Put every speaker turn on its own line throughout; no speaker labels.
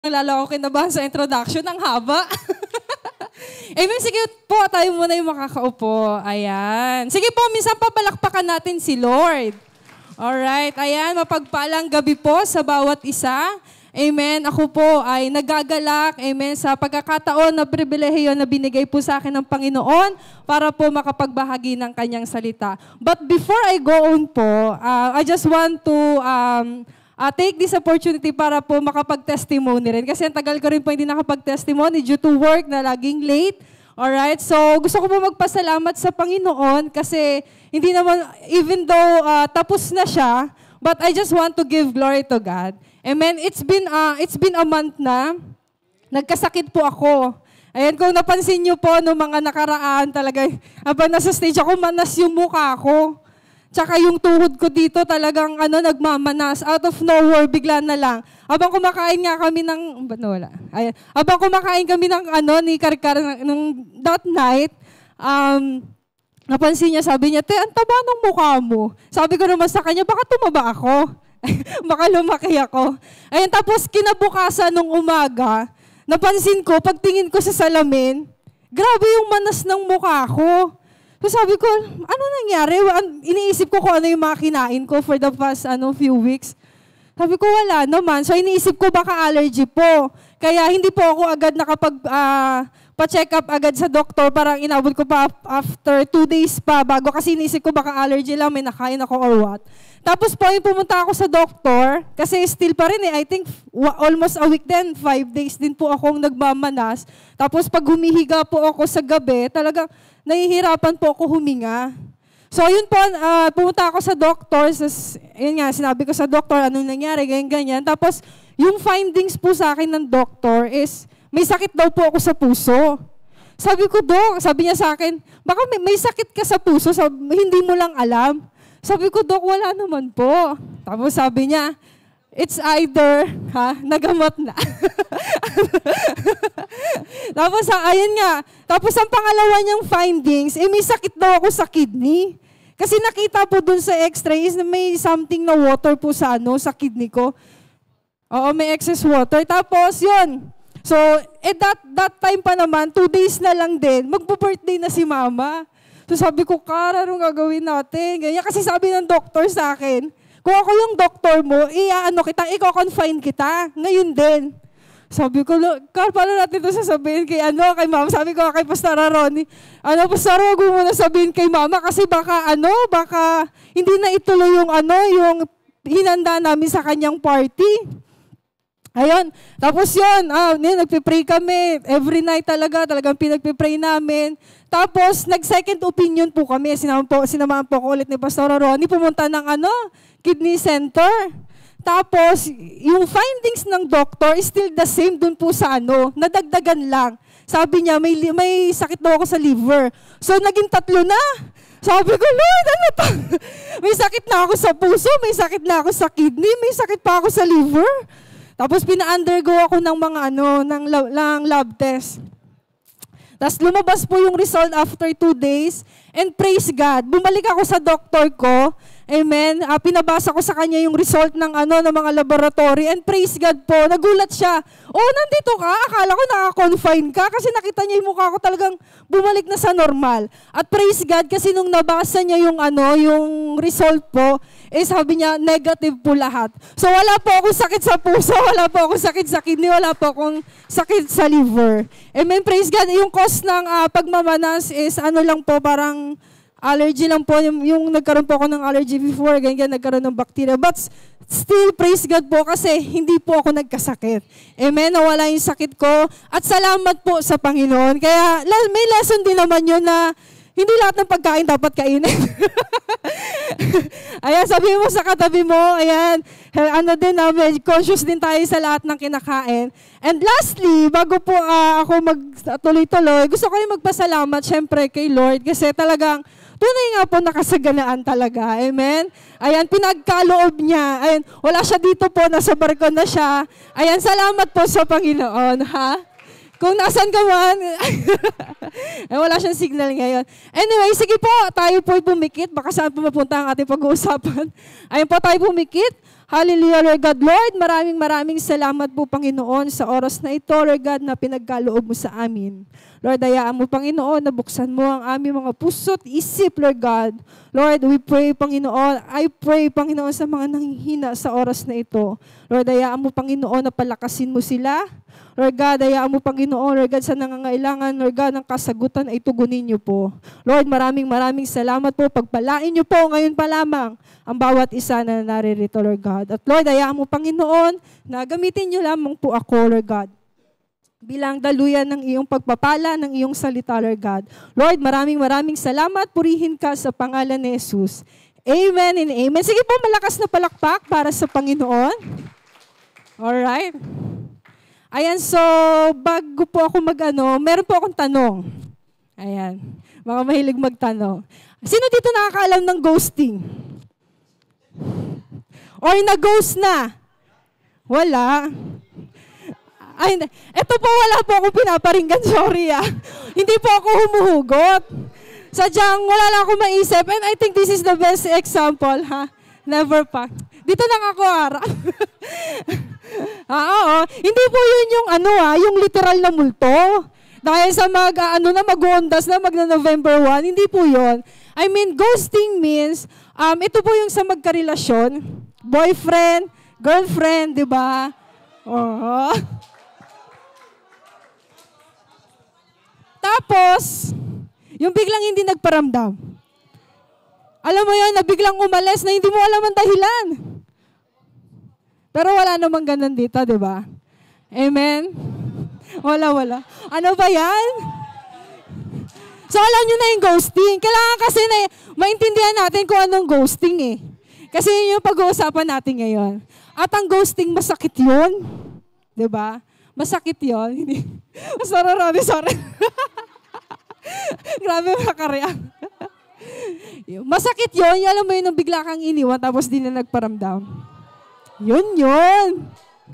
Nalala ko kinabahan sa introduction, ang haba. Amen, sige po, tayo muna yung makakaupo. Ayan. Sige po, minsan papalakpakan natin si Lord. Alright, ayan, mapagpalang gabi po sa bawat isa. Amen, ako po ay nagagalak, amen, sa pagkakataon na pribilehiyo na binigay po sa akin ng Panginoon para po makapagbahagi ng kanyang salita. But before I go on po, I just want to take this opportunity para po makapag-testimony rin. Kasi ang tagal ko rin po hindi nakapag-testimony due to work na laging late. Alright? So, gusto ko po magpasalamat sa Panginoon kasi hindi naman, even though tapos na siya, but I just want to give glory to God. Amen? It's been a month na. Nagkasakit po ako. Ayan, kung napansin niyo po no mga nakaraan talaga, habang nasa stage ako, manas yung mukha ko. Tsaka yung tuhod ko dito talagang nagmamanas. Out of nowhere, bigla na lang. Habang kumakain nga kami ng, wala. Ayan. Habang kumakain kami ng ni Karkar nung that night, napansin niya, sabi niya, "Te, ang taba ng mukha mo." Sabi ko naman sa kanya, "Baka tumaba ako." Baka lumaki ako. Ayan, tapos kinabukasan nung umaga, napansin ko, pagtingin ko sa salamin, grabe yung manas ng mukha ko. So sabi ko, ano nangyari? Iniisip ko kung ano yung mga kinain ko for the past few weeks. Sabi ko, wala naman. So iniisip ko baka allergy po. Kaya hindi po ako agad pa-check up agad sa doktor. Parang inabot ko pa after 2 days pa bago. Kasi iniisip ko baka allergy lang, may nakain ako or what. Tapos po yung pumunta ako sa doktor. Kasi still pa rin I think almost a week din, 5 days din po akong nagmamanas. Tapos pag humihiga po ako sa gabi, talagang nahihirapan po ako huminga. So, yun po, pumunta ako sa doctor. Yun nga, sinabi ko sa doctor, anong nangyari, ganyan-ganyan. Tapos, yung findings po sa akin ng doctor is, may sakit daw po ako sa puso. Sabi ko, Dok, sabi niya sa akin, baka may sakit ka sa puso, hindi mo lang alam. Sabi ko, Dok, wala naman po. Tapos sabi niya, it's either, nagamot na. Tapos, ayun nga. Tapos, ang pangalawa niyang findings, may sakit daw ako sa kidney. Kasi nakita po dun sa x-ray is na may something na water po sa kidney ko. Oo, may excess water. Tapos, yun. So, that time pa naman, 2 days na lang din, magpo-birthday na si Mama. So, sabi ko, Kara, anong gagawin natin? Ganyan. Kasi sabi ng doctor sa akin, kung ako yung doktor mo, i-confine kita. Ngayon din. Sabi ko, Carl, paano natin ito sasabihin kay Mama? Sabi ko kay Pastor Ronnie, Pastor, huwag mo muna sabihin kay Mama kasi baka hindi na ituloy yung hinanda namin sa kanyang party. Ayun. Tapos yun, nagpipray kami. Every night talagang pinagpipray namin. Tapos, nag-second opinion po kami. Sinamahan po ko ulit ni Pastor Ronnie. Pumunta ng kidney center. Tapos, yung findings ng doctor is still the same dun po sa nadagdagan lang. Sabi niya, may sakit daw ako sa liver. So, naging 3 na. Sabi ko, Lord, ano to? May sakit na ako sa puso, may sakit na ako sa kidney, may sakit pa ako sa liver. Tapos, pina-undergo ako ng mga ng lab test. Tapos lumabas po yung result after 2 days. And praise God, bumalik ako sa doktor ko. Amen. Pinabasa ko sa kanya yung result ng mga laboratory. And praise God po, nagulat siya. Oh, nandito ka? Akala ko naka-confine ka kasi nakita niya yung mukha ko talagang bumalik na sa normal. At praise God kasi nung nabasa niya yung yung result po, sabi niya negative po lahat. So wala po akong sakit sa puso, wala po akong sakit sa kidney, wala po akong sakit sa liver. Amen. Praise God. Yung cause ng pagmamanas is lang po, parang allergy lang po. Yung nagkaroon po ako ng allergy before, ganyan, nagkaroon ng bacteria. But still, praise God po kasi hindi po ako nagkasakit. Amen, nawala yung sakit ko. At salamat po sa Panginoon. Kaya may lesson din naman yun na hindi lahat ng pagkain dapat kainin. Ayan, sabi mo sa katabi mo, ayan, conscious din tayo sa lahat ng kinakain. And lastly, bago po ako magtuloy-tuloy, gusto ko rin magpasalamat syempre kay Lord kasi talagang tunay nga po nakasaganaan talaga. Amen? Ayan, pinagkaloob niya. Ayan, wala siya dito po, nasa barko na siya. Ayan, salamat po sa Panginoon, ha? Kung nasan ka man, wala siyang signal ngayon. Anyway, sige po, tayo po pumikit. Baka saan po mapunta ang ating pag-uusapan. Ayun po, tayo pumikit. Hallelujah, Lord God. Lord, maraming salamat po, Panginoon, sa oras na ito, Lord God, na pinagkaloob mo sa amin. Lord, hayaan mo, Panginoon, na buksan mo ang aming mga puso't isip, Lord God. Lord, we pray, Panginoon, I pray, Panginoon, sa mga nanghihina sa oras na ito. Lord, hayaan mo, Panginoon, na palakasin mo sila. Lord God, hayaan mo, Panginoon, Lord God, sa nangangailangan, Lord God, ng kasagutan ay tugunin niyo po. Lord, maraming salamat po. Pagpalain niyo po ngayon pa lamang ang bawat isa na naririto, Lord God. At Lord, hayaan mo, Panginoon, na gamitin niyo lamang po ako, Lord God, bilang daluyan ng iyong pagpapala, ng iyong salita, Lord God. Lord, maraming salamat. Purihin ka sa pangalan ni Jesus. Amen and amen. Sige po, malakas na palakpak para sa Panginoon. Alright. Ayan, so, bago po ako meron po akong tanong. Ayan, mga mahilig magtanong. Sino dito nakakaalam ng ghosting? Or na-ghost na? Wala. Ay, eto po, wala po ako pinaparinggan, sorry Hindi po ako humuhugot. Sadyang wala lang ako maisip, and I think this is the best example, Never pa. Dito lang ako, oo. Hindi po yun yung yung literal na multo. Dahil sa mag-uundas na, magna-November 1, hindi po yun. I mean, ghosting means, ito po yung sa magkarelasyon, boyfriend, girlfriend, di ba? Oo. Tapos, yung biglang hindi nagparamdam. Alam mo yun, na biglang umalis na hindi mo alam ang dahilan. Pero wala namang ganun dito, di ba? Amen? Wala. Ano ba yan? So, alam nyo na yung ghosting. Kailangan kasi na maintindihan natin kung anong ghosting Kasi yun yung pag-uusapan natin ngayon. At ang ghosting, masakit yun. Di ba? Masakit yun. Sorry. Grabe makareact. Masakit yun. Alam mo yun, nung bigla kang iniwan tapos di na nagparamdam. Yun.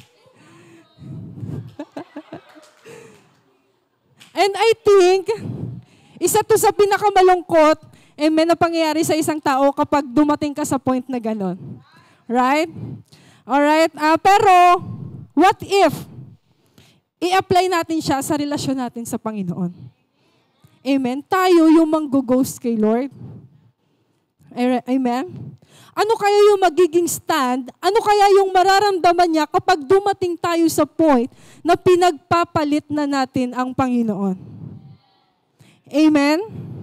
And I think, isa to sa pinakamalungkot, na pangyayari sa isang tao kapag dumating ka sa point na gano'n. Right? Alright? Pero, what if i-apply natin siya sa relasyon natin sa Panginoon? Amen? Tayo yung manggo-ghost kay Lord. Amen? Ano kaya yung magiging stand? Ano kaya yung mararamdaman niya kapag dumating tayo sa point na pinagpapalit na natin ang Panginoon? Amen?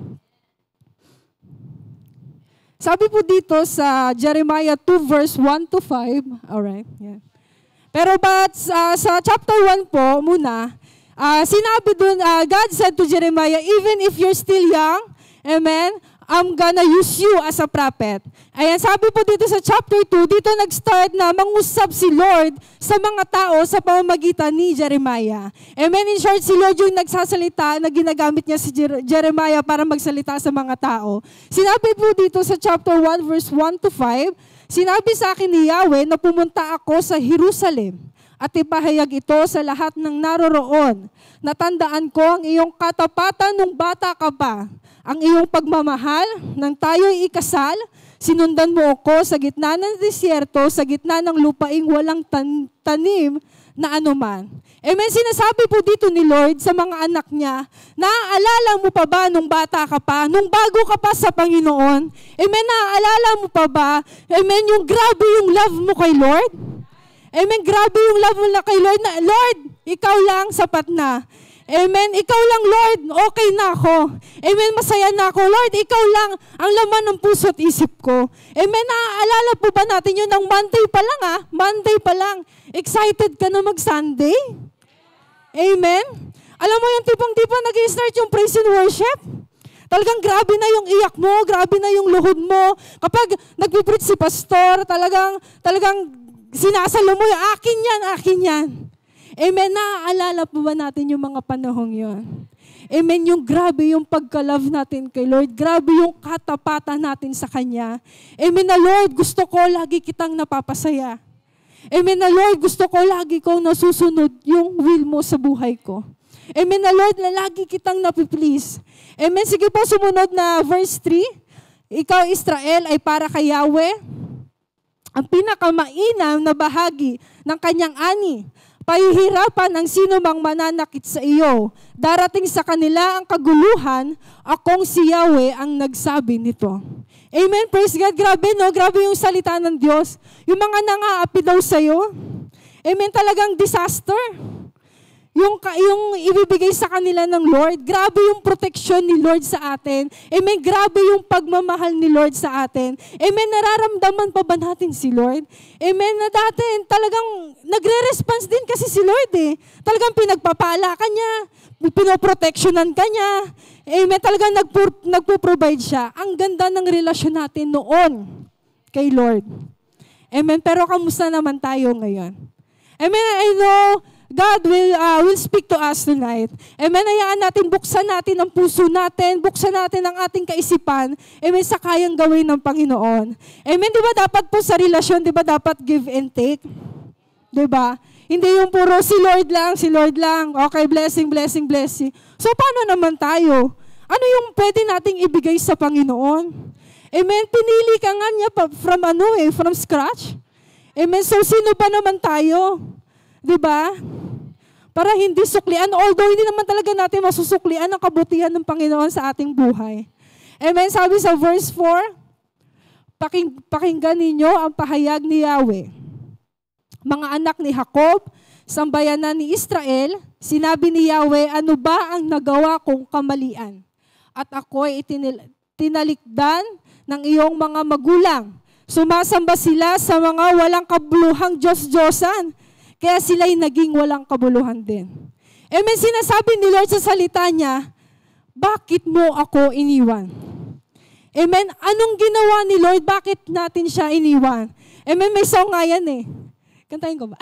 Sabi po dito sa Jeremiah 2 verse 1 to 5. Alright. Yeah. Pero sa chapter 1 po muna, sinabi dun, God said to Jeremiah, even if you're still young, amen, I'm gonna use you as a prophet. Ayan, sabi po dito sa chapter 2, dito nag-start na mangusap si Lord sa mga tao sa pamamagitan ni Jeremiah. Amen, in short, si Lord yung nagsasalita na ginagamit niya si Jeremiah para magsalita sa mga tao. Sinabi po dito sa chapter 1, verse 1 to 5, sinabi sa akin ni Yahweh na pumunta ako sa Jerusalem at ipahayag ito sa lahat ng naroroon. Natandaan ko ang iyong katapatan nung bata ka pa, ang iyong pagmamahal nang tayo'y ikasal, sinundan mo ako sa gitna ng disyerto, sa gitna ng lupaing walang tanim na anuman. Amen, sinasabi po dito ni Lord sa mga anak niya, naaalala mo pa ba nung bata ka pa, nung bago ka pa sa Panginoon? Amen, naaalala mo pa ba? Amen, yung grabe yung love mo kay Lord? Amen, grabe yung love mo kay Lord na, Lord, ikaw lang, sapat na. Amen. Ikaw lang, Lord. Okay na ako. Amen. Masaya na ako. Lord, ikaw lang ang laman ng puso at isip ko. Amen. Naaalala po ba natin yun ng Monday pa lang Monday pa lang. Excited ka na mag-Sunday? Amen. Alam mo yung tipong di pa nag-i-start yung praise and worship? Talagang grabe na yung iyak mo, grabe na yung luhod mo. Kapag nagpipreach si pastor, talagang sinasalo mo yung akin yan. Amen, naaalala po ba natin yung mga panahong yon? Amen, yung grabe yung pagka-love natin kay Lord. Grabe yung katapatan natin sa Kanya. Amen na Lord, gusto ko lagi kitang napapasaya. Amen na Lord, gusto ko lagi kong nasusunod yung will mo sa buhay ko. Amen na Lord, na lagi kitang napiplease. Amen, sige po, sumunod na verse 3. Ikaw, Israel, ay para kay Yahweh. ang pinakamainam na bahagi ng kanyang ani. Pahihirapan ang sino mang mananakit sa iyo. Darating sa kanila ang kaguluhan, akong si Yahweh ang nagsabi nito. Amen, praise God. Grabe, no? Grabe yung salita ng Diyos. Yung mga nangaapi daw sa'yo. Amen, talagang disaster. Yung ibibigay sa kanila ng Lord, grabe yung protection ni Lord sa atin. Amen, grabe yung pagmamahal ni Lord sa atin. Amen, nararamdaman pa ba natin si Lord? Amen, na dati talagang nagre-response din kasi si Lord eh. Talagang pinagpapala ka niya, pinoprotectionan ka niya. Amen, talagang nagpo-provide siya. Ang ganda ng relasyon natin noon kay Lord. Amen, pero kamusta naman tayo ngayon? Amen, I know God will speak to us tonight. Amen. Hayaan natin, buksan natin ang puso natin, buksan natin ang ating kaisipan, amen, sa kayang gawin ng Panginoon. Amen. Di ba dapat po sa relasyon, di ba dapat give and take? Di ba? Hindi yung puro si Lord lang. Okay, blessing, blessing, blessing. So, paano naman tayo? Ano yung pwede nating ibigay sa Panginoon? Amen. Pinili ka nga niya from scratch. Amen. So, sino ba naman tayo? Di ba? Para hindi suklian, although hindi naman talaga natin masusuklian ang kabutihan ng Panginoon sa ating buhay. Amen. Sabi sa verse 4, pakinggan ninyo ang pahayag ni Yahweh. Mga anak ni Jacob, sambayanan ni Israel, sinabi ni Yahweh, ano ba ang nagawa kong kamalian? At ako'y tinalikdan ng iyong mga magulang. Sumasamba sila sa mga walang kabuluhang Diyos-Diyosan. Kaya sila'y naging walang kabuluhan din. Amen, sinasabi ni Lord sa salita niya, bakit mo ako iniwan? Amen, anong ginawa ni Lord? Bakit natin siya iniwan? Amen, may song nga yan eh. Kantahin ko ba?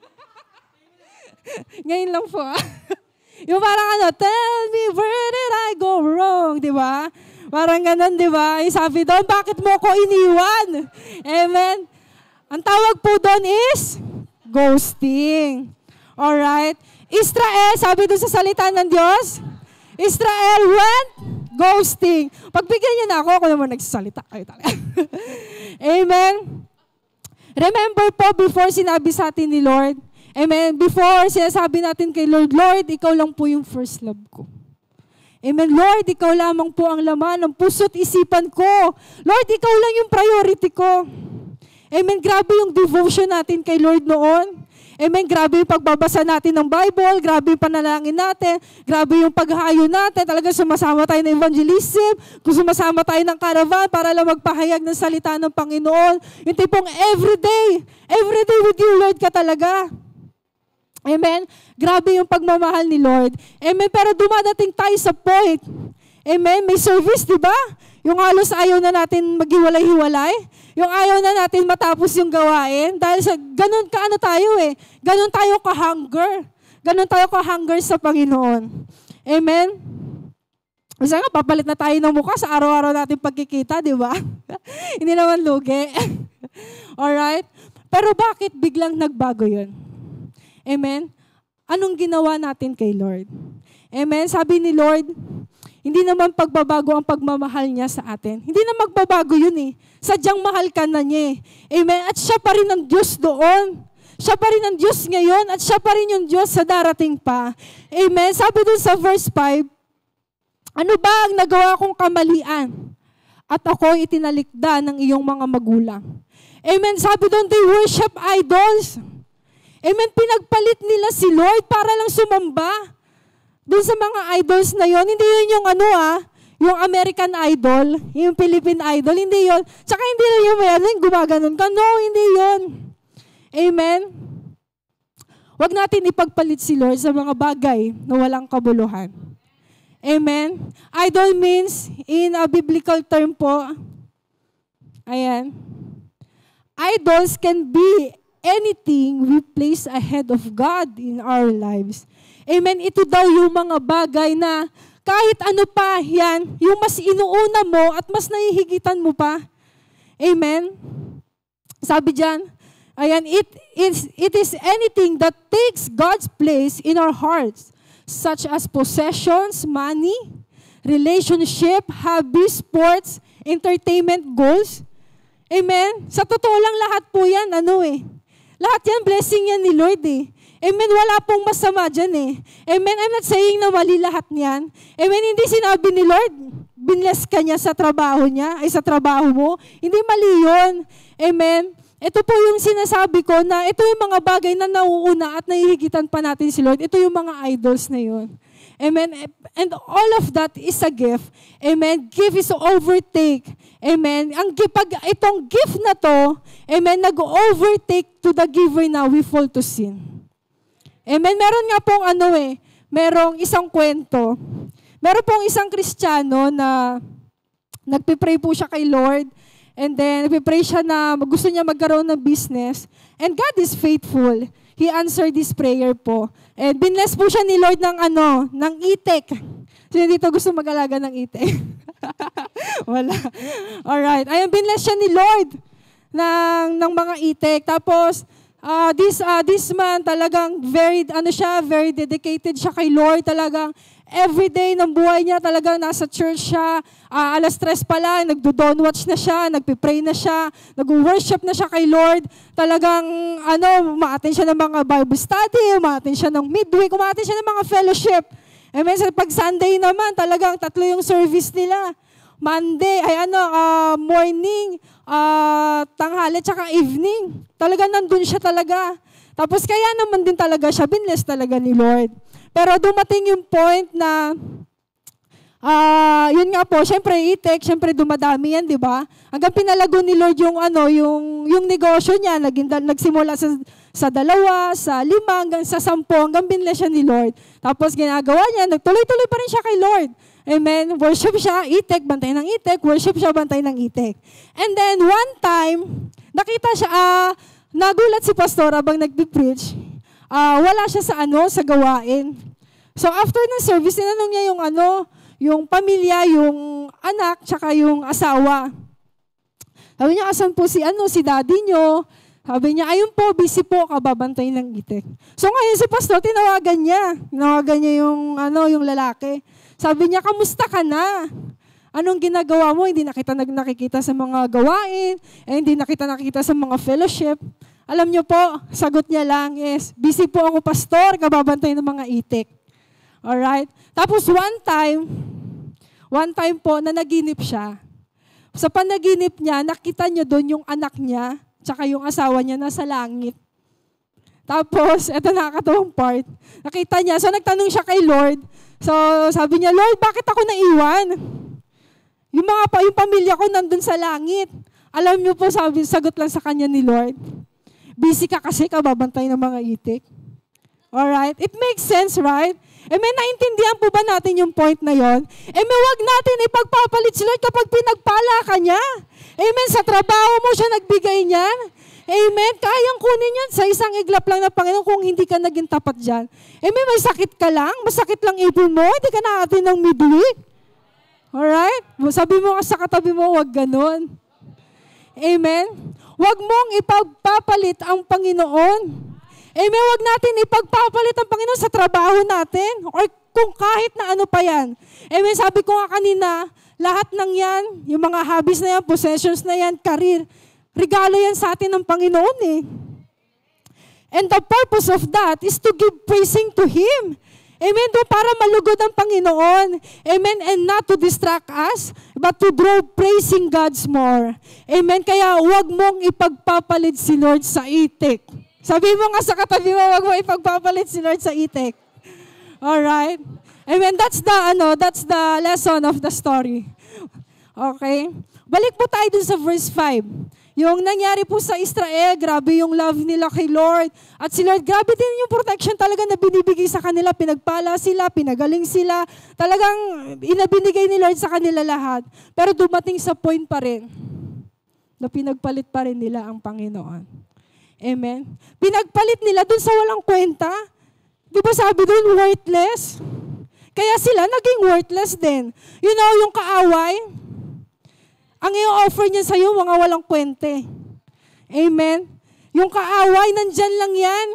Ngayon lang po. Yung parang tell me where did I go wrong? Di ba? Parang ganun, di ba? Sabi doon, bakit mo ako iniwan? Amen. Ang tawag po doon is ghosting. Alright? Israel, sabi doon sa salita ng Diyos, Israel went ghosting. Pagbigyan niyo na ako naman nagsasalita. Amen? Remember po, before sinabi sa atin ni Lord, amen, before sinasabi natin kay Lord, Lord, ikaw lang po yung first love ko. Amen, Lord, ikaw lamang po ang laman ng puso't isipan ko. Lord, ikaw lang yung priority ko. Amen, grabe yung devotion natin kay Lord noon. Amen, grabe yung pagbabasa natin ng Bible, grabe yung panalangin natin, grabe yung paghahayo natin, talaga sumasama tayo ng evangelism, kung sumasama tayo ng caravan para lang magpahayag ng salita ng Panginoon. Yung tipong everyday with you, Lord ka talaga. Amen, grabe yung pagmamahal ni Lord. Amen, pero dumadating tayo sa point. Amen, may service, di ba? Yung halos ayaw na natin maghiwalay-hiwalay. Yung ayaw na natin matapos yung gawain. Dahil sa ganun tayo eh. Ganun tayo ka-hunger. Ganun tayo ka-hunger sa Panginoon. Amen? Kasi nga, papalit na tayo ng mukha sa araw-araw natin pagkikita, di ba? Hindi naman lugi. Alright? Pero bakit biglang nagbago yun? Amen? Anong ginawa natin kay Lord? Amen? Sabi ni Lord, hindi naman pagbabago ang pagmamahal niya sa atin. Hindi na magbabago yun eh. Sadyang mahal ka na niya eh. Amen? At siya pa rin ang Diyos doon. Siya pa rin ang Diyos ngayon at siya pa rin yung Diyos sa darating pa. Amen? Sabi dun sa verse 5, ano ba ang nagawa kong kamalian? At ako itinalikda ng iyong mga magulang. Amen? Sabi dun, they worship idols. Amen? Pinagpalit nila si Lord para lang sumamba. Doon sa mga idols na yon, hindi yun yung yung American Idol, yung Philippine Idol, hindi yun. Tsaka hindi rin yung gumaganon ka. No, hindi yun. Amen? Huwag natin ipagpalit si Lord sa mga bagay na walang kabuluhan. Amen? Idol means, in a biblical term po, ayan, idols can be anything we place ahead of God in our lives. Amen. Ito daw yung mga bagay na kahit ano pa yan, yung mas inuuna mo at mas nahihigitan mo pa. Amen. Sabi dyan, ayan, it is anything that takes God's place in our hearts, such as possessions, money, relationship, hobbies, sports, entertainment goals. Amen? Sa totoo lang lahat po yan, lahat yan, blessing yan ni Lord Amen, wala pong masama dyan Amen, I'm not saying na mali lahat niyan. Amen, hindi sinabi ni Lord, binless ka niya sa trabaho niya, ay sa trabaho mo. Hindi mali yun. Amen. Ito po yung sinasabi ko na ito yung mga bagay na nauuna at nahihigitan pa natin si Lord. Ito yung mga idols na yun. Amen. And all of that is a gift. Amen. Gift is to overtake. Amen. Pag itong gift na to, amen, nag-overtake to the giver na we fall to sin. Amen. Meron nga pong merong isang kwento. Meron pong isang Kristiyano na nagpipray po siya kay Lord. And then, nagpipray siya na gusto niya magkaroon ng business. And God is faithful. He answered this prayer po. And binless po siya ni Lord ng itik. Sino dito gusto mag-alaga ng itik? Wala. Alright. Ayun, binless siya ni Lord ng mga itik. Tapos, this man talagang very dedicated siya kay Lord. Talagang every day ng buhay niya talagang nasa church siya. Alas 3 pa lang, nagdo-dawn watch na siya, nagpipray na siya, nag-worship na siya kay Lord. Talagang, umaattend siya ng mga Bible study, umaattend siya ng Midweek, umaattend siya ng mga fellowship. Amen. Pag Sunday naman, talagang 3 yung service nila. Monday, morning, tanghali, tsaka evening. Talagang nandun siya talaga. Tapos kaya naman din talaga siya, binless talaga ni Lord. Pero dumating yung point na, yun nga po, syempre itik, syempre dumadami yan, di ba? Hanggang pinalago ni Lord yung negosyo niya, nagsimula sa 2, sa 5, hanggang sa 10, hanggang binless siya ni Lord. Tapos ginagawa niya, nagtuloy-tuloy pa rin siya kay Lord. Amen. Worship siya, itik, bantay ng itik, worship siya, bantay ng itik. And then one time, nakita siya, nagulat si pastor habang nagpipreach. Wala siya sa gawain. So after ng service, tinanong niya yung pamilya, yung anak, tsaka yung asawa. Sabi niya, asan po si daddy nyo? Sabi niya, ayun po, busy po, kababantay ng itik. So ngayon si pastor, tinawagan niya yung lalaki. Sabi niya, kamusta ka na? Anong ginagawa mo? Hindi na kita nakikita sa mga gawain, hindi na kita nakikita sa mga fellowship. Alam niyo po, sagot niya lang is, busy po ako pastor, kababantay ng mga itik. Alright? Tapos one time po na naginip siya. Sa panaginip niya, nakita niya doon yung anak niya, tsaka yung asawa niya nasa langit. Tapos, eto nakakatawang part. Nakita niya, so nagtanong siya kay Lord. So sabi niya, Lord, bakit ako naiwan? Yung pamilya ko nandun sa langit. Alam niyo po, sagot lang sa kanya ni Lord, busy ka kasi kababantay ng mga itik. Alright? It makes sense, right? May naintindihan po ba natin yung point na yon? Wag natin ipagpapalit si Lord kapag pinagpala ka niya. Amen. Sa trabaho mo siya nagbigay niyan. Amen. Kayang kunin yan sa isang iglap lang ng Panginoon kung hindi ka naging tapat dyan. May sakit ka lang, masakit lang ipon mo, hindi ka naatin ng midweek. Alright? Sabi mo nga sa katabi mo, wag ganun. Amen. Wag mong ipagpapalit ang Panginoon. Amen. Wag natin ipagpapalit ang Panginoon sa trabaho natin or kung kahit na ano pa yan. Amen. Sabi ko nga kanina, lahat ng yan, yung mga hobbies na yan, possessions na yan, career, regalo yan sa atin ng Panginoon And the purpose of that is to give praising to Him. Amen. Doon para malugod ang Panginoon. Amen. And not to distract us, but to draw praising God's more. Amen. Kaya huwag mong ipagpapalit si Lord sa itik. Sabi mo nga sa katabi mo, huwag mo ipagpapalit si Lord sa itik. Alright? Amen. That's the lesson of the story. Okay? Balik po tayo dun sa verse 5. Yung nangyari po sa Israel, grabe yung love nila kay Lord. At si Lord, grabe din yung protection talaga na binibigay sa kanila. Pinagpala sila, pinagaling sila. Talagang inabinigay ni Lord sa kanila lahat. Pero dumating sa point pa rin na pinagpalit pa rin nila ang Panginoon. Amen? Pinagpalit nila dun sa walang kwenta. Di ba sabi dun, worthless? Kaya sila naging worthless din. You know, yung kaaway, ang i-offer niya sa'yo, mga walang kwente. Amen? Yung kaaway, nandyan lang yan.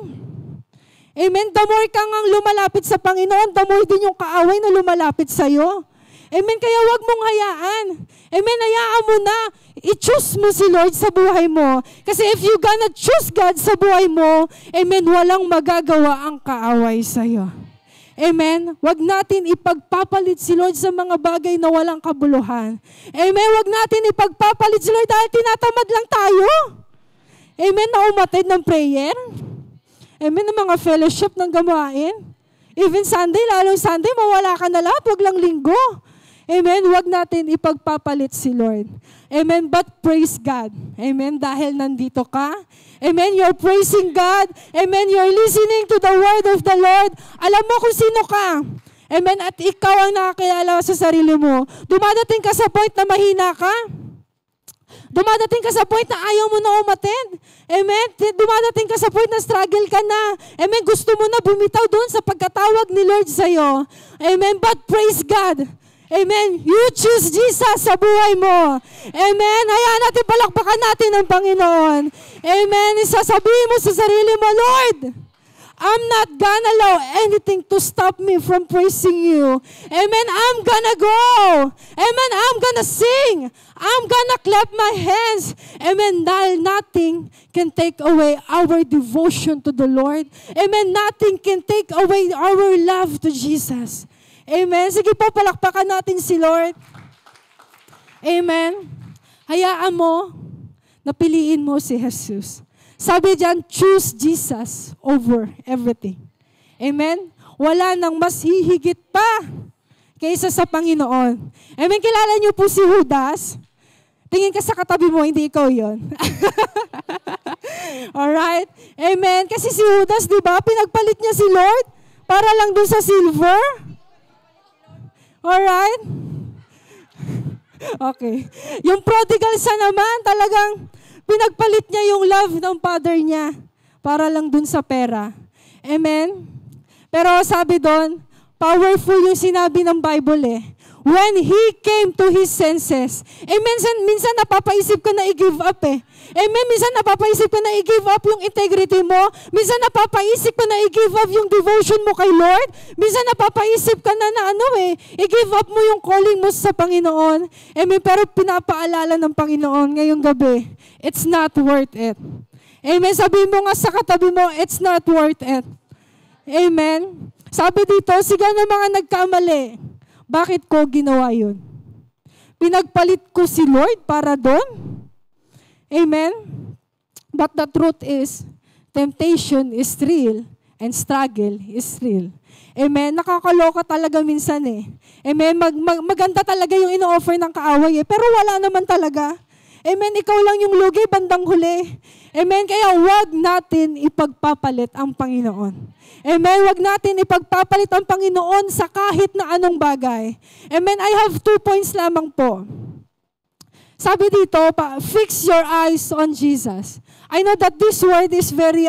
Amen? The more kang ang lumalapit sa Panginoon, the more din yung kaaway na lumalapit sa'yo. Amen. Kaya wag mong hayaan. Amen. Hayaan mo na. I-choose mo si Lord sa buhay mo. Kasi if you gonna choose God sa buhay mo, amen, walang magagawa ang kaaway sa'yo. Amen. Wag natin ipagpapalit si Lord sa mga bagay na walang kabuluhan. Amen. Wag natin ipagpapalit si Lord dahil tinatamad lang tayo. Amen. Na umatid ng prayer. Amen. Ng mga fellowship ng gawain. Even Sunday, lalong Sunday, mawala ka na lahat. Wag lang linggo. Amen. Wag natin ipagpapalit si Lord. Amen. But praise God. Amen. Dahil nandito ka. Amen. You're praising God. Amen. You're listening to the word of the Lord. Alam mo kung sino ka. Amen. At ikaw ang nakakilala sa sarili mo. Dumadating ka sa point na mahina ka. Dumadating ka sa point na ayaw mo na umatid. Amen. Dumadating ka sa point na struggle ka na. Amen. Gusto mo na bumitaw doon sa pagkatawag ni Lord sa'yo. Amen. But praise God. Amen. You choose Jesus sa buhay mo. Amen. Hayaan natin, palakpakan natin ang Panginoon. Amen. Isasabihin mo sa sarili mo, Lord, I'm not gonna allow anything to stop me from praising you. Amen. I'm gonna go. Amen. I'm gonna sing. I'm gonna clap my hands. Amen. Dahil nothing can take away our devotion to the Lord. Amen. Nothing can take away our love to Jesus. Amen. Sige po, palakpakan natin si Lord. Amen. Hayaan mo, napiliin mo si Jesus. Sabi diyan, choose Jesus over everything. Amen. Wala nang mas hihigit pa kaysa sa Panginoon. Amen. Kilala niyo po si Judas? Tingin ka sa katabi mo, hindi ikaw yon. Alright? Amen. Kasi si Judas, di ba, pinagpalit niya si Lord para lang dun sa silver. Alright? Okay. Yung prodigal son naman, talagang pinagpalit niya yung love ng father niya para lang dun sa pera. Amen? Pero sabi doon, powerful yung sinabi ng Bible eh. When he came to his senses. Minsan napapaisip ka na i-give up eh. Amen. Minsan napapaisip ka na i-give up yung integrity mo. Minsan napapaisip ka na i-give up yung devotion mo kay Lord. Minsan napapaisip ka na i-give up mo yung calling mo sa Panginoon. Amen. Pero pinapaalala ng Panginoon ngayong gabi, it's not worth it. Amen. Sabi mo nga sa katabi mo, it's not worth it. Amen. Sabi dito, sige na mga nagkamali. Bakit ko ginawa yun? Pinagpalit ko si Lord para doon? Amen? But the truth is, temptation is real and struggle is real. Amen? Nakakaloka talaga minsan eh. Amen? Maganda talaga yung ino-offer ng kaaway eh. Pero wala naman talaga. Amen? Ikaw lang yung lugi bandang huli. Amen? Kaya wag natin ipagpapalit ang Panginoon. Amen? Wag natin ipagpapalit ang Panginoon sa kahit na anong bagay. Amen? I have 2 points lamang po. Sabi dito, fix your eyes on Jesus. I know that this word is very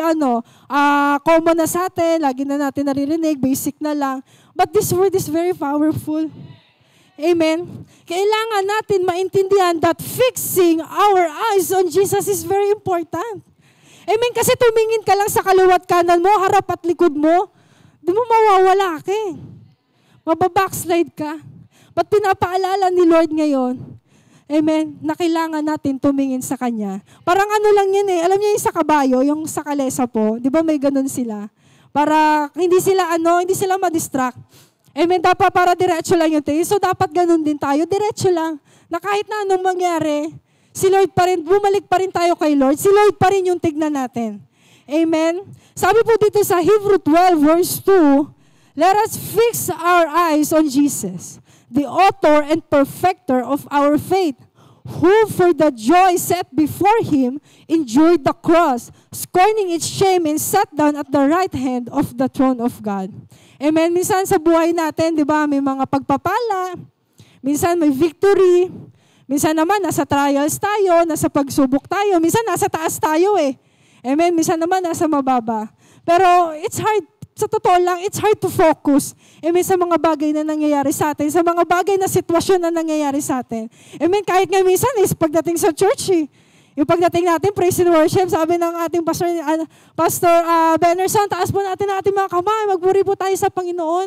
common na sa atin, lagi na natin naririnig, basic na lang. But this word is very powerful. Amen? Kailangan natin maintindihan that fixing our eyes on Jesus is very important. Amen? Kasi tumingin ka lang sa kaliwat kanan mo, harap at likod mo, di mo mawawala ka eh. Mababackslide ka. But pinapaalala ni Lord ngayon, amen, na kailangan natin tumingin sa Kanya. Parang lang yan eh. Alam niyo yung sa kabayo, yung sa kalesa po, di ba may ganun sila? Para hindi sila ma-distract. Amen, dapat para diretso lang yung tayo. So dapat ganun din tayo, diretso lang. Na kahit na anong mangyari, si Lord pa rin, bumalik pa rin tayo kay Lord. Si Lord pa rin yung tignan natin. Amen? Sabi po dito sa Hebrew 12 verse 2, let us fix our eyes on Jesus, the author and perfecter of our faith, who for the joy set before Him endured the cross, scorning its shame and sat down at the right hand of the throne of God. Amen? Minsan sa buhay natin, di ba, may mga pagpapala, minsan may victory, minsan naman nasa trials tayo, nasa pagsubok tayo, minsan nasa taas tayo eh. Amen? Minsan naman nasa mababa. Pero it's hard, sa totoo lang, it's hard to focus. Amen, sa mga bagay na nangyayari sa atin, sa mga bagay na sitwasyon na nangyayari sa atin. Amen, kahit nga minsan is pagdating sa church eh. Yung pagdating natin, praise and worship, sabi ng ating Pastor Benerson, taas po natin ang ating mga kamay, magpuri po tayo sa Panginoon.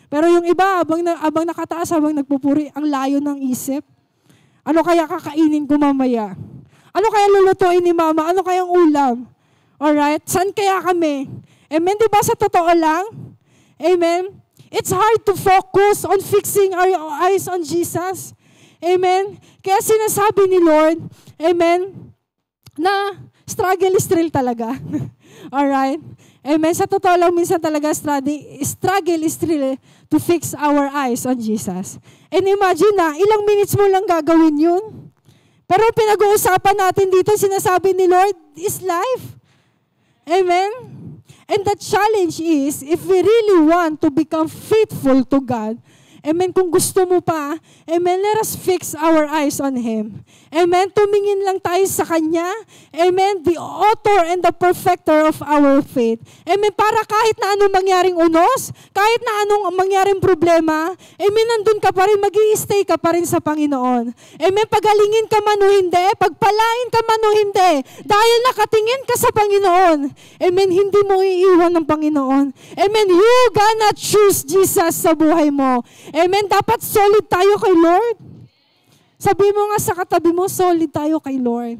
Pero yung iba, abang nakataas, habang nagpupuri, ang layo ng isip. Ano kaya kakainin ko mamaya? Ano kaya lulutuin ni mama? Ano kayang ulam? Alright? Saan kaya kami? Amen? Diba sa totoo lang? Amen? It's hard to focus on fixing our eyes on Jesus. Amen? Kaya sinasabi ni Lord, amen, na struggle is real talaga. Alright? Amen? Sa totoo lang, minsan talaga struggle is real to fix our eyes on Jesus. And imagine na, ilang minutes mo lang gagawin yun. Pero pinag-uusapan natin dito, sinasabi ni Lord, is life. Amen? And the challenge is, if we really want to become faithful to God, amen, kung gusto mo pa, amen, let us fix our eyes on Him. Amen, tumingin lang tayo sa Kanya. Amen, the author and the perfecter of our faith. Amen, para kahit na anong mangyaring unos, kahit na anong mangyaring problema, amen, nandun ka pa rin, mag-i-stay ka pa rin sa Panginoon. Amen, pagalingin ka man o hindi, pagpalain ka man o hindi, dahil nakatingin ka sa Panginoon, amen, hindi mo iiwan ng Panginoon. Amen, you gonna choose Jesus sa buhay mo. Amen, dapat solid tayo kay Lord. Sabi mo nga sa katabi mo, solid tayo kay Lord.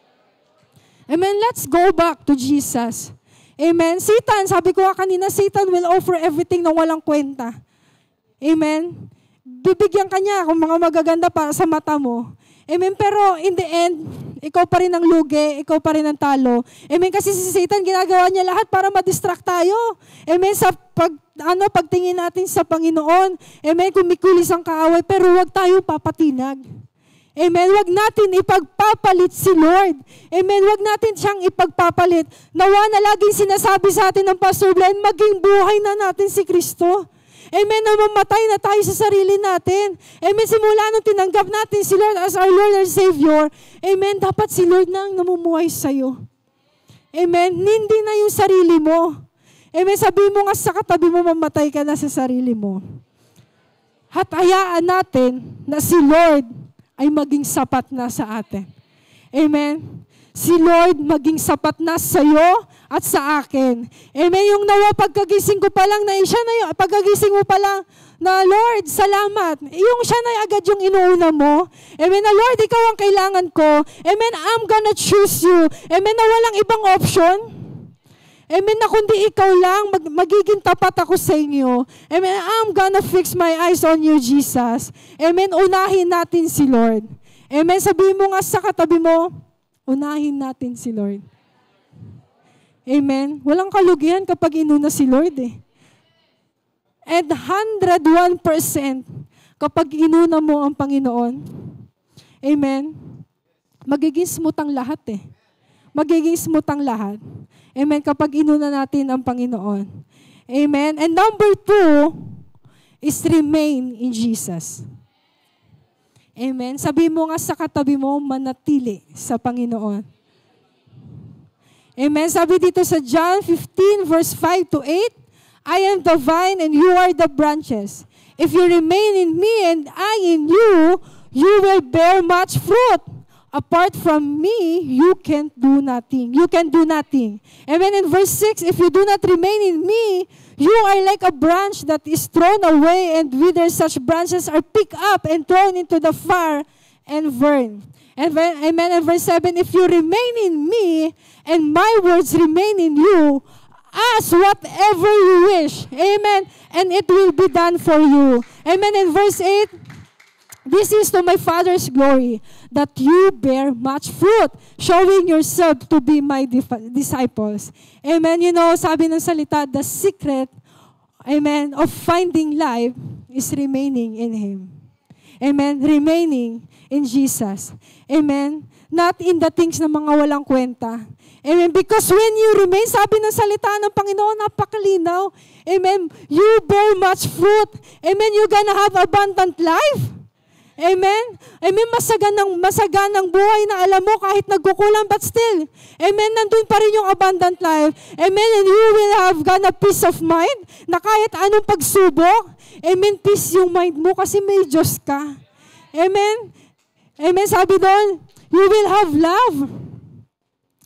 Amen, let's go back to Jesus. Amen, Satan, sabi ko nga kanina, Satan will offer everything na walang kwenta. Amen, bibigyan ka niya kung mga magaganda para sa mata mo. Amen, pero in the end, ikaw pa rin ang lugi, ikaw pa rin ang talo. Amen, kasi si Satan, ginagawa niya lahat para ma-distract tayo. Amen, sa pagtingin natin sa Panginoon. Amen, kumikulis ang kaaway, pero huwag tayo papatinag. Amen, huwag natin ipagpapalit si Lord. Amen, huwag natin siyang ipagpapalit. Nawa na laging sinasabi sa atin ng Pastor Glenn, maging buhay na natin si Kristo. Amen, na mamatay na tayo sa sarili natin. Amen, simula nung tinanggap natin si Lord as our Lord and Savior, amen, dapat si Lord na ang namumuhay sa'yo. Amen, hindi na yung sarili mo. Amen, sabi mo nga sa katabi mo, mamatay ka na sa sarili mo. At hayaan natin na si Lord ay maging sapat na sa atin. Amen. Si Lord maging sapat na sa iyo at sa akin. Amen. Yung nawa pagkagising ko pa lang, na siya na yung pagkagising mo pa lang, na Lord, salamat. Yung siya na agad yung inuuna mo. Amen. Na Lord, ikaw ang kailangan ko. Amen. I'm gonna choose you. Amen. Na walang ibang option. Amen, na kundi ikaw lang, magiging tapat ako sa inyo. Amen, I'm gonna fix my eyes on you, Jesus. Amen, unahin natin si Lord. Amen, sabihin mo nga sa katabi mo, unahin natin si Lord. Amen, walang kalugihan kapag inuna si Lord eh. And 101% kapag inuna mo ang Panginoon, amen, magiging smooth ang lahat eh. Magiging smooth ang lahat. Amen, kapag inuna natin ang Panginoon. Amen. And number 2 is remain in Jesus. Amen. Sabi mo nga sa katabi mo, manatili sa Panginoon. Amen. Sabi dito sa John 15 verse 5 to 8, I am the vine and you are the branches. If you remain in me and I in you, you will bear much fruit. Apart from me, you can't do nothing. You can do nothing. Amen. In verse 6, if you do not remain in me, you are like a branch that is thrown away and wither. Such branches are picked up and thrown into the fire and burned. And amen. In verse 7, if you remain in me and my words remain in you, ask whatever you wish. Amen. And it will be done for you. Amen. In verse 8, this is to my Father's glory, that you bear much fruit, showing yourself to be my disciples. Amen. You know, sabi ng salita, the secret, amen, of finding life is remaining in Him. Amen. Remaining in Jesus. Amen. Not in the things na mga walang kwenta. Amen. Because when you remain, sabi ng salita ng Panginoon, napakalinaw. Amen. You bear much fruit. Amen. You're gonna have abundant life. Amen? Amen, masaganang buhay na alam mo kahit nagkukulang, but still, amen, nandun pa rin yung abundant life. Amen, and you will have gonna peace of mind na kahit anong pagsubok, amen, peace yung mind mo kasi may Diyos ka. Amen? Amen, sabi doon, you will have love.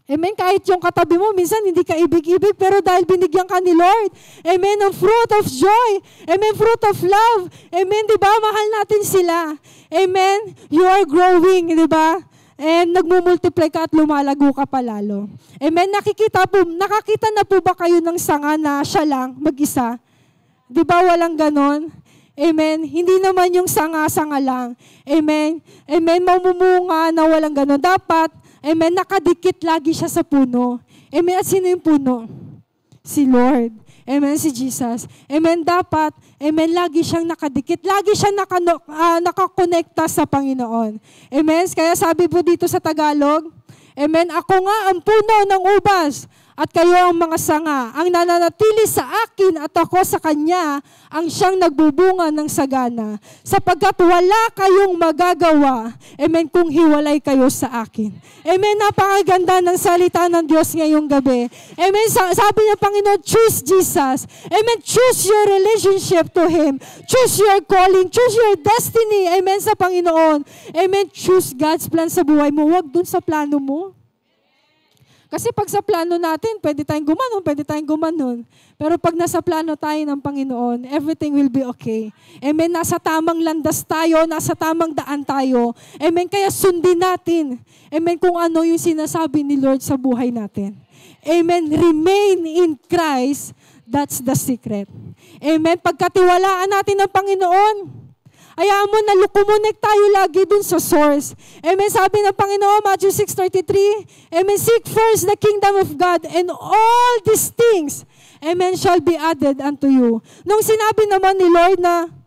Amen. Kahit yung katabi mo, minsan hindi ka ibig-ibig, pero dahil binigyan ka ni Lord. Amen. Ang fruit of joy. Amen. Fruit of love. Amen. Diba? Mahal natin sila. Amen. You are growing. Diba? And nagmumultiply ka at lumalago ka palalo. Amen. Nakakita na po ba kayo ng sanga na siya lang, mag-isa? Diba walang ganon? Amen. Hindi naman yung sanga-sanga lang. Amen. Amen. Mamumunga na walang ganon. Dapat, amen, nakadikit lagi siya sa puno. Amen. At sino yung puno? Si Lord. Amen, si Jesus. Amen, dapat, amen, lagi siyang nakadikit. Lagi siyang nakakonekta sa Panginoon. Amen. Kaya sabi po dito sa Tagalog, amen, ako nga ang puno ng ubas at kayo ang mga sanga, ang nananatili sa akin at ako sa Kanya, ang siyang nagbubunga ng sagana. Sapagkat wala kayong magagawa, amen, kung hiwalay kayo sa akin. Amen, napakaganda ng salita ng Diyos ngayong gabi. Amen, sabi niya, Panginoon, choose Jesus. Amen, choose your relationship to Him. Choose your calling. Choose your destiny. Amen, sa Panginoon. Amen, choose God's plan sa buhay mo. Huwag dun sa plano mo. Kasi pag sa plano natin, pwede tayong gumanon. Pero pag nasa plano tayo ng Panginoon, everything will be okay. Amen, nasa tamang landas tayo, nasa tamang daan tayo. Amen, kaya sundin natin. Amen, kung ano yung sinasabi ni Lord sa buhay natin. Amen, remain in Christ, that's the secret. Amen, pagkatiwalaan natin ng Panginoon, hayaan mo na kumonek tayo lagi dun sa source. Amen. Sabi ng Panginoon, Matthew 6:33, amen, seek first the kingdom of God and all these things, amen, shall be added unto you. Nung sinabi naman ni Lord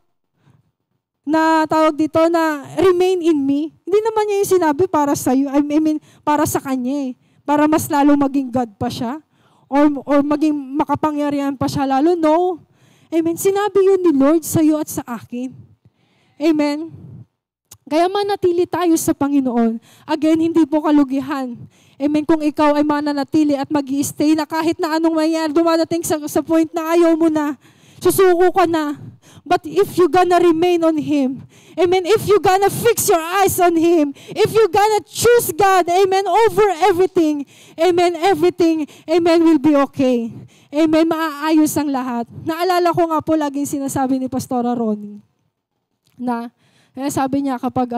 na tawag dito na remain in me, hindi naman niya yung sinabi para sa iyo, I mean, para sa Kanya para mas lalo maging God pa siya, or maging makapangyarihan pa siya lalo. No. Amen. Sinabi yun ni Lord sa iyo at sa akin. Amen. Kaya manatili tayo sa Panginoon. Again, hindi po kalugihan. Amen. Kung ikaw ay mananatili at mag-i-stay na kahit na anong mangyari, dumadating sa point na ayaw mo na, susuko ka na. But if you gonna remain on Him, amen, if you gonna fix your eyes on Him, if you gonna choose God, amen, over everything, amen, everything, amen, will be okay. Amen, maaayos ang lahat. Naalala ko nga po laging sinasabi ni Pastora Ronnie, na sabi niya kapag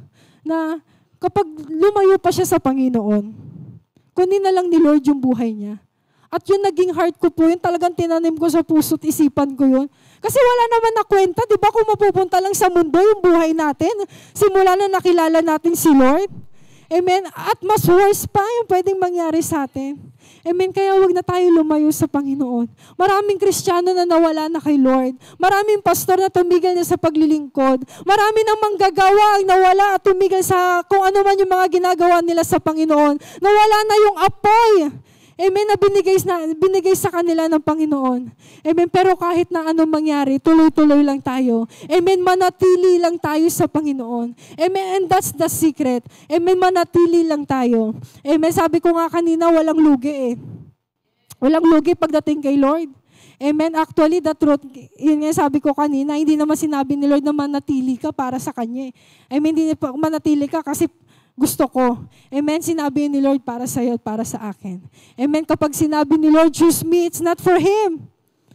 lumayo pa siya sa Panginoon, kunin na lang ni Lord yung buhay niya. At yun naging heart ko po, yun talagang tinanim ko sa puso't isipan ko yun. Kasi wala naman na kwenta, di ba, kung mapupunta lang sa mundo yung buhay natin, simula na nakilala natin si Lord. Amen. At mas worse pa yung pwedeng mangyari sa atin. Amen. Kaya huwag na tayo lumayo sa Panginoon. Maraming Kristiyano na nawala na kay Lord. Maraming pastor na tumigil na sa paglilingkod. Marami nang manggagawa ang nawala at tumigil sa kung ano man yung mga ginagawa nila sa Panginoon. Nawala na yung apoy. Amen, na binigay sa kanila ng Panginoon. Amen, pero kahit na anong mangyari, tuloy-tuloy lang tayo. Amen, manatili lang tayo sa Panginoon. Amen, and that's the secret. Amen, manatili lang tayo. Amen, sabi ko nga kanina, walang lugi Walang lugi pagdating kay Lord. Amen, actually, the truth, yun nga sabi ko kanina, hindi naman sinabi ni Lord na manatili ka para sa Kanya. Amen, hindi manatili ka kasi gusto ko. Amen. Sinabi ni Lord para sa iyo at para sa akin. Amen. Kapag sinabi ni Lord, choose me, it's not for Him.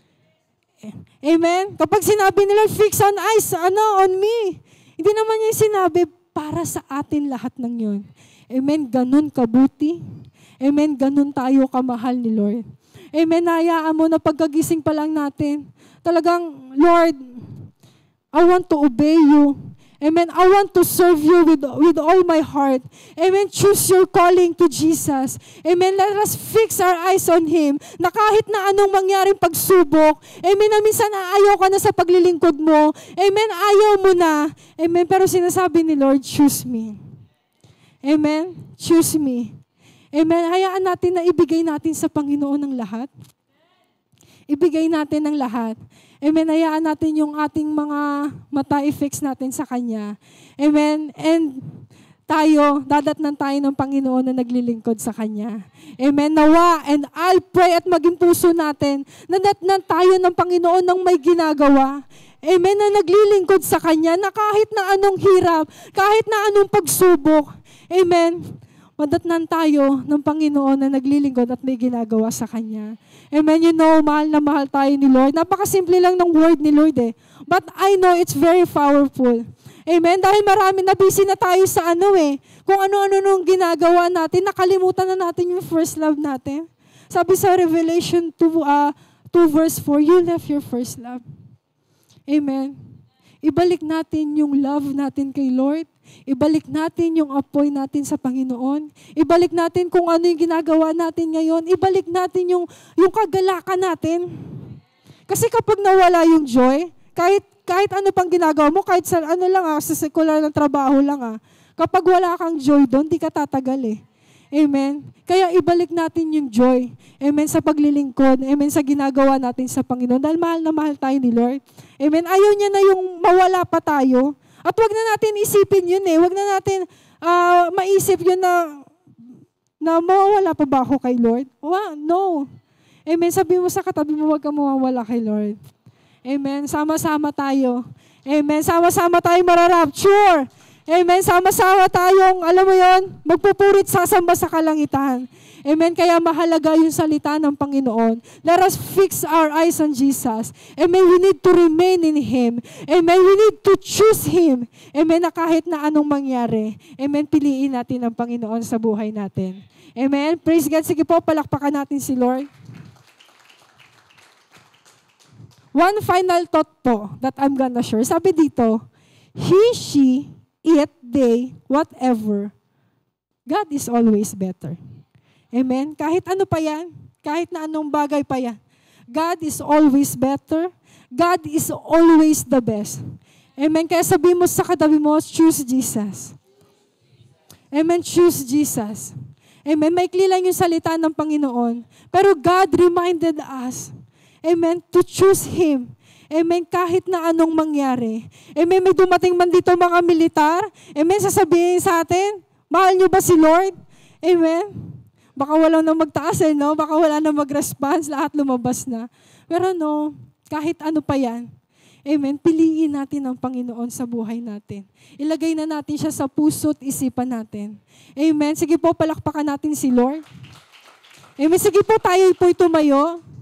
Amen. Kapag sinabi ni Lord, fix on eyes, on me. Hindi naman niya sinabi para sa atin lahat ng yun. Amen. Ganun kabuti. Amen. Ganun tayo kamahal ni Lord. Amen. Hayaan mo na pagkagising pa lang natin. Talagang, Lord, I want to obey you. Amen. I want to serve you with all my heart. Amen. Choose your calling to Jesus. Amen. Let us fix our eyes on Him. Na kahit na anong mangyaring pagsubok, amen, na minsan ayaw ka na sa paglilingkod mo. Amen. Ayaw mo na. Amen. Pero sinasabi ni Lord, choose me. Amen. Choose me. Amen. Hayaan natin na ibigay natin sa Panginoon ang lahat. Ibigay natin ang lahat. Amen. Hayaan natin yung ating mga mata i-fix natin sa Kanya. Amen. And dadatnan tayo ng Panginoon na naglilingkod sa Kanya. Amen. Nawa, and I'll pray at maging puso natin, nadatnan tayo ng Panginoon ng may ginagawa. Amen. Na naglilingkod sa Kanya, na kahit na anong hirap, kahit na anong pagsubok, amen, Madatnan tayo ng Panginoon na naglilingkod at may ginagawa sa Kanya. Amen. You know, mahal na mahal tayo ni Lord. Napakasimple lang ng word ni Lord eh. But I know it's very powerful. Amen. Dahil marami na busy na tayo sa kung ano-ano nung ginagawa natin, nakalimutan na natin yung first love natin. Sabi sa Revelation 2 verse 4, you left your first love. Amen. Ibalik natin yung love natin kay Lord. Ibalik natin yung apoy natin sa Panginoon. Ibalik natin kung ano yung ginagawa natin ngayon. Ibalik natin yung kagalakan natin. Kasi kapag nawala yung joy, kahit ano pang ginagawa mo, kahit sa sa sekular ng trabaho lang kapag wala kang joy doon, di ka tatagal eh. Amen. Kaya ibalik natin yung joy. Amen. Sa paglilingkod. Amen. Sa ginagawa natin sa Panginoon. Dahil mahal na mahal tayo ni Lord. Amen. Ayaw niya na yung mawala pa tayo. At wag na natin isipin yun eh. Wag na natin maisip yun na mawawala pa ba ako kay Lord? No. Amen. Sabi mo sa katabi mo, wag kang mawawala kay Lord. Amen. Sama-sama tayo. Amen. Sama-sama tayo mararapture. Amen. Sama-sama tayong, alam mo yon, magpupurit sasamba sa kalangitan. Amen. Kaya mahalaga yung salita ng Panginoon. Let us fix our eyes on Jesus. Amen. We need to remain in Him. Amen. We need to choose Him. Amen. Na kahit na anong mangyari. Amen. Piliin natin ang Panginoon sa buhay natin. Amen. Praise God. Sige po, palakpakan natin si Lord. One final thought po that I'm gonna share. Sabi dito, he, she, it, they, whatever, God is always better. Amen? Kahit ano pa yan, kahit na anong bagay pa yan, God is always better. God is always the best. Amen? Kaya sabi mo sa katabi mo, choose Jesus. Amen? Choose Jesus. Amen? Maikli lang yung salita ng Panginoon. Pero God reminded us, amen, to choose Him. Amen, kahit na anong mangyari. Amen, may dumating man dito mga militar. Amen, sasabihin sa atin, mahal niyo ba si Lord? Amen. Baka wala na magtaas no? Baka wala na mag-response, lahat lumabas na. Pero no, kahit ano pa yan. Amen, piliin natin ang Panginoon sa buhay natin. Ilagay na natin siya sa puso't isipan natin. Amen, sige po, palakpakan natin si Lord. Amen, sige po, tayo po'y tumayo.